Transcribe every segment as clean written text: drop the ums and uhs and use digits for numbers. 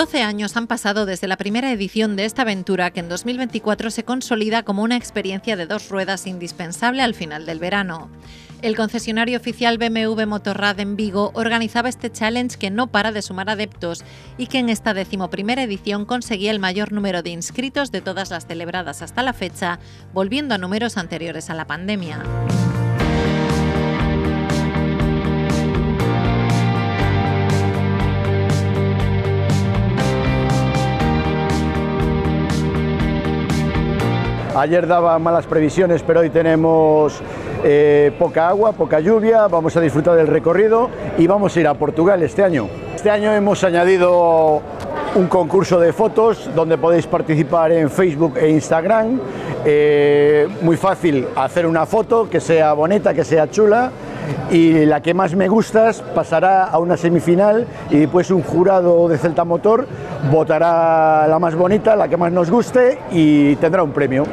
12 años han pasado desde la primera edición de esta aventura que en 2024 se consolida como una experiencia de dos ruedas indispensable al final del verano. El concesionario oficial BMW Motorrad en Vigo organizaba este challenge que no para de sumar adeptos y que en esta 11ª edición conseguía el mayor número de inscritos de todas las celebradas hasta la fecha, volviendo a números anteriores a la pandemia. Ayer daba malas previsiones, pero hoy tenemos poca agua, poca lluvia, vamos a disfrutar del recorrido y vamos a ir a Portugal este año. Este año hemos añadido un concurso de fotos donde podéis participar en Facebook e Instagram. Muy fácil hacer una foto que sea bonita, que sea chula, y la que más me gustas pasará a una semifinal y después un jurado de Celta Motor votará la más bonita, la que más nos guste, y tendrá un premio.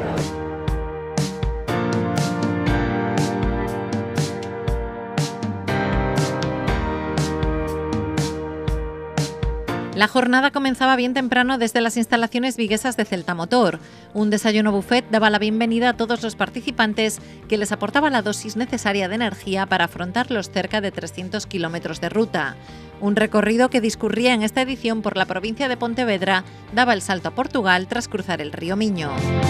La jornada comenzaba bien temprano desde las instalaciones viguesas de Celta Motor. Un desayuno buffet daba la bienvenida a todos los participantes, que les aportaba la dosis necesaria de energía para afrontar los cerca de 300 kilómetros de ruta. Un recorrido que discurría en esta edición por la provincia de Pontevedra daba el salto a Portugal tras cruzar el río Miño.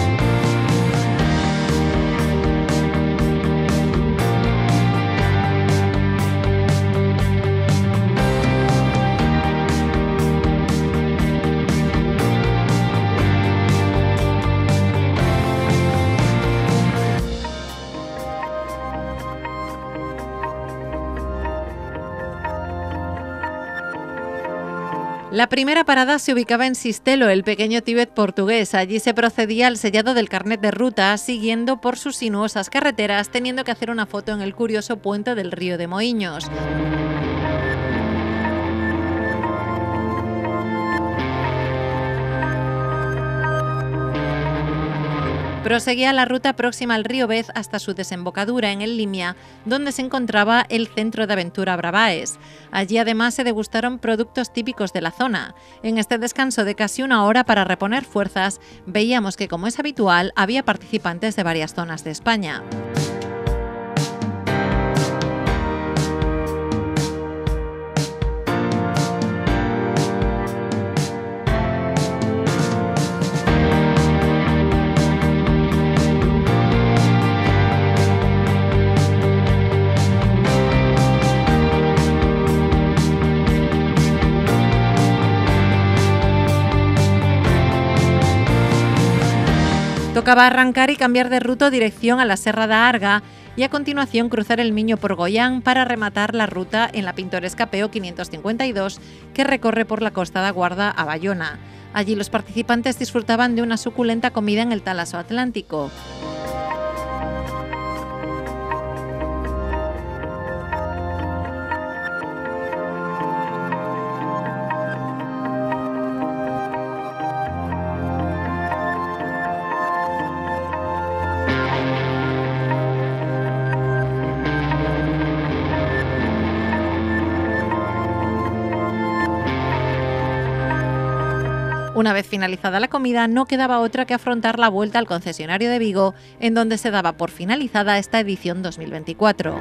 La primera parada se ubicaba en Sistelo, el pequeño Tíbet portugués. Allí se procedía al sellado del carnet de ruta, siguiendo por sus sinuosas carreteras, teniendo que hacer una foto en el curioso puente del río de Moinhos. Proseguía la ruta próxima al río Bez hasta su desembocadura en el Limia, donde se encontraba el Centro de Aventura Bravaes. Allí además se degustaron productos típicos de la zona. En este descanso de casi una hora para reponer fuerzas, veíamos que, como es habitual, había participantes de varias zonas de España. Tocaba arrancar y cambiar de ruta dirección a la Serra da Arga y a continuación cruzar el Miño por Goián para rematar la ruta en la pintoresca PO 552 que recorre por la Costa da Guarda a Bayona. Allí los participantes disfrutaban de una suculenta comida en el Talaso Atlántico. Una vez finalizada la comida, no quedaba otra que afrontar la vuelta al concesionario de Vigo, en donde se daba por finalizada esta edición 2024.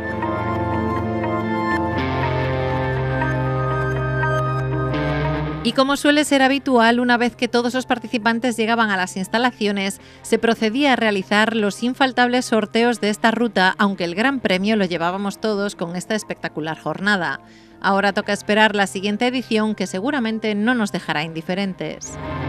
Y como suele ser habitual, una vez que todos los participantes llegaban a las instalaciones, se procedía a realizar los infaltables sorteos de esta ruta, aunque el gran premio lo llevábamos todos con esta espectacular jornada. Ahora toca esperar la siguiente edición, que seguramente no nos dejará indiferentes.